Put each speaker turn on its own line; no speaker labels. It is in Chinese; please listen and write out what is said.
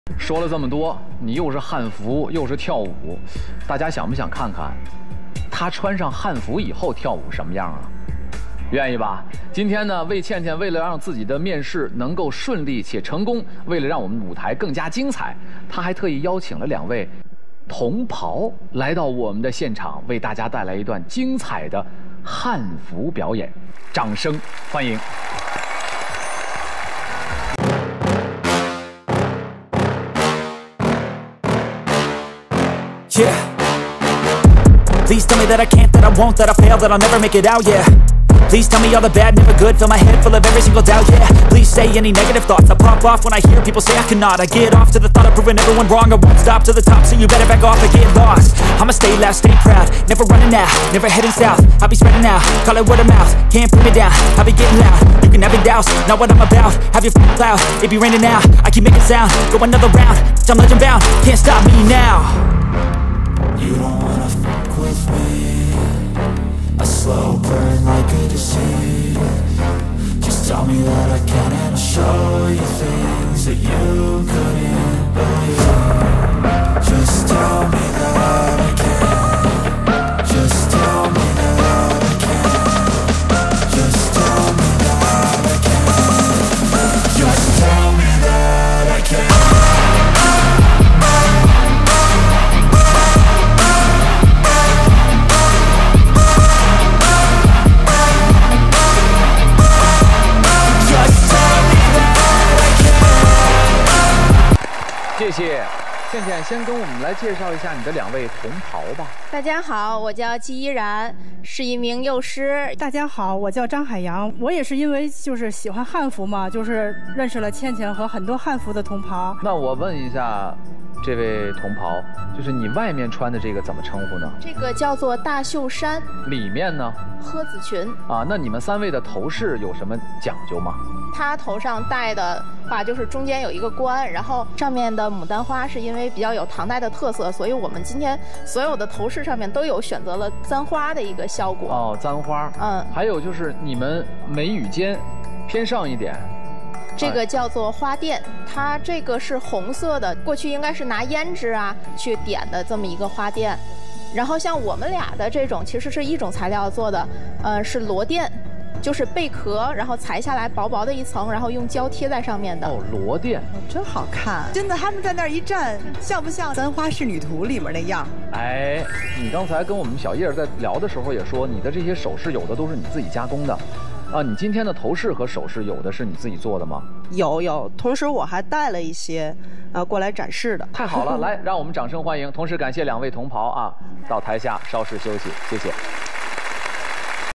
说了这么多，你又是汉服又是跳舞，大家想不想看看她穿上汉服以后跳舞什么样啊？愿意吧？今天呢，魏倩倩为了让自己的面试能够顺利且成功，为了让我们舞台更加精彩，她还特意邀请了2位同袍来到我们的现场，为大家带来一段精彩的汉服表演，掌声欢迎。
Yeah. Please tell me that I can't, that I won't, that I fail, that I'll never make it out, yeah. Please tell me all the bad, never good, fill my head full of every single doubt, yeah. Please say any negative thoughts, I pop off when I hear people say I cannot. I get off to the thought of proving everyone wrong, I won't stop to the top, so you better back off and get lost. I'ma stay loud, stay proud, never running out, never heading south. I'll be spreading out, call it word of mouth, can't put me down, I'll be getting loud. You can have it douse, not what I'm about, have your cloud, it be raining now. I keep making sound, go another round, I'm legend bound, can't stop me now. You don't wanna fuck with me, a slow burn like a disease. Just tell me that I can and I'll show you things that you couldn't believe. Just tell me that I can. Just tell me that I can. Just tell me that I can. Just tell me that I can.
谢谢，倩倩先跟我们来介绍一下你的2位同袍吧。
大家好，我叫季依然，是一名幼师。
大家好，我叫张海洋，我也是因为就是喜欢汉服嘛，就是认识了倩倩和很多汉服的同袍。
那我问一下，这位同袍，就是你外面穿的这个怎么称呼呢？
这个叫做大袖衫，
里面呢？
鹤子裙。
啊，那你们3位的头饰有什么讲究吗？
他头上戴的话，就是中间有一个冠，然后上面的牡丹花是因为比较有唐代的特色，所以我们今天所有的头饰上面都有选择了簪花的一个效果。
哦，簪花。嗯。还有就是你们眉宇间偏上一点。
这个叫做花钿，它这个是红色的，过去应该是拿胭脂啊去点的这么一个花钿。然后像我们俩的这种，其实是一种材料做的，是螺钿，就是贝壳，然后裁下来薄薄的一层，然后用胶贴在上面的。
哦，螺钿，
真好看！真的，他们在那儿一站，像不像《簪花仕女图》里面那样？
哎，你刚才跟我们小叶在聊的时候也说，你的这些首饰有的都是你自己加工的。啊，你今天的头饰和首饰有的是你自己做的吗？
有，同时我还带了一些，过来展示的。
太好了，来，让我们掌声欢迎，同时感谢2位同袍啊，到台下稍事休息，谢谢。